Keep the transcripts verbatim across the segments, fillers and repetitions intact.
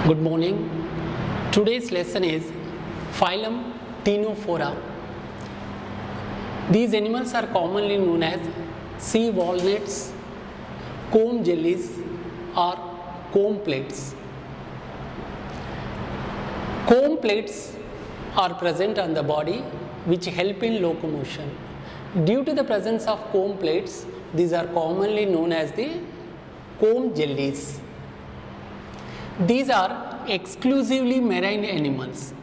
Good morning. Today's lesson is phylum CTENOPHORA. These animals are commonly known as sea walnuts, comb jellies or comb plates. Comb plates are present on the body which help in locomotion. Due to the presence of comb plates, these are commonly known as the comb jellies. These are exclusively marine animals.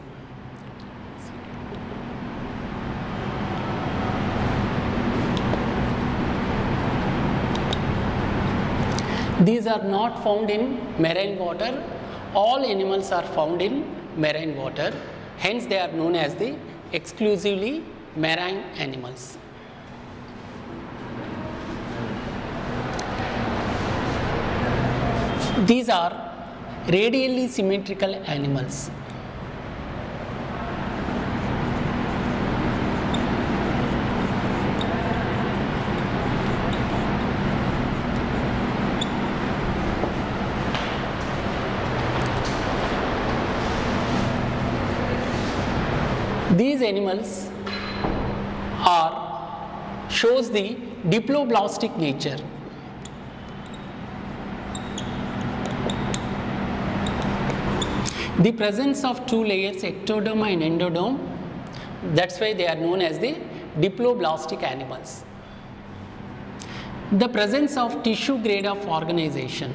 These are not found in marine water. All animals are found in marine water. Hence, they are known as the exclusively marine animals. These are radially symmetrical animals. These animals are shows the diploblastic nature. The presence of two layers, ectoderm and endoderm, that's why they are known as the diploblastic animals. The presence of tissue grade of organization.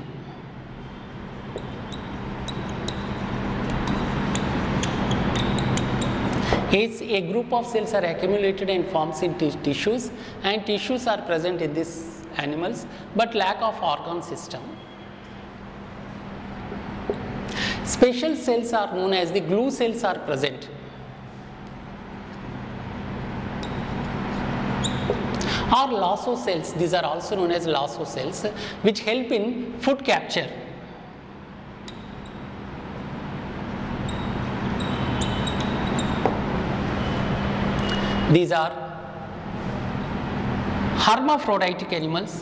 Is a group of cells are accumulated and forms in tissues, and tissues are present in these animals, but lack of organ system. Special cells are known as the glue cells are present. Or lasso cells, these are also known as lasso cells, which help in food capture. These are hermaphroditic animals.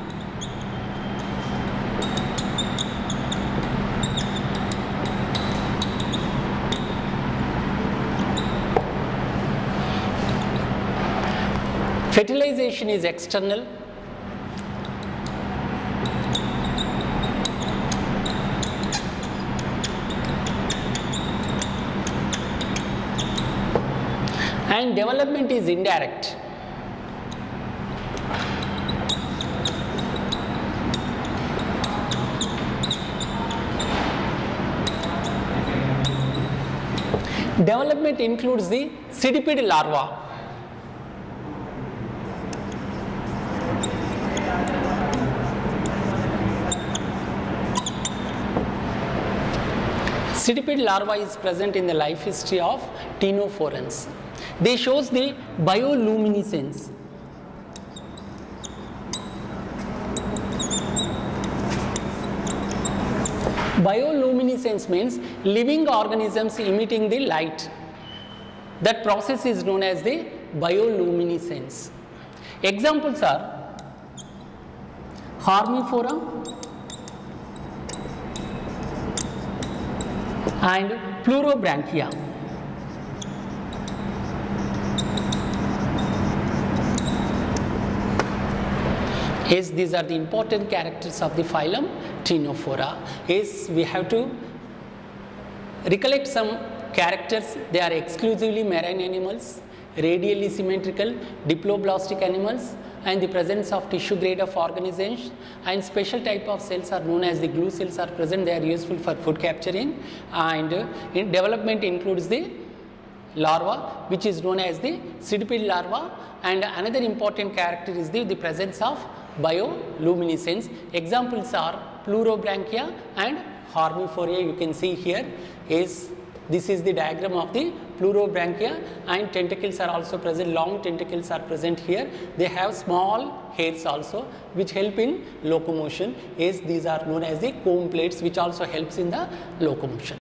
Fertilization is external. And development is indirect. Development includes the centipede larva. Centipede larva is present in the life history of ctenophorans. They shows the bioluminescence. Bioluminescence means living organisms emitting the light. That process is known as the bioluminescence. Examples are Harmifora and Pleurobranchia. Yes, these are the important characters of the phylum CTENOPHORA. Yes, we have to recollect some characters. They are exclusively marine animals, radially symmetrical, diploblastic animals, and the presence of tissue grade of organization, and special type of cells are known as the glue cells are present. They are useful for food capturing, and in development includes the larva, which is known as the centipede larva, and another important character is the, the presence of bioluminescence. Examples are Pleurobranchia and Harmifora. You can see here is this is the diagram of the Pleurobranchia, and tentacles are also present. Long tentacles are present here. They have small hairs also which help in locomotion. Is these are known as the comb plates, which also helps in the locomotion.